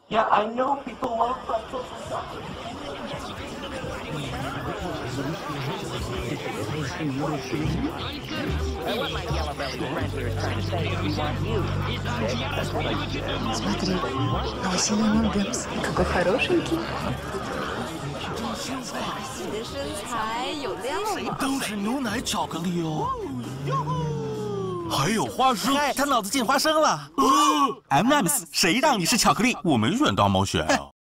Yeah, I know people love pretzels and chocolate. What my yellow-bellied friend here is trying to say is we want you. Смотри, лосиный нуггетс. Какой хорошенький. 你的身材有料吗？ 都是牛奶巧克力哦。还有花生， 他脑子进花生了。M&M's， 谁让你是巧克力？ 我没选大冒险啊。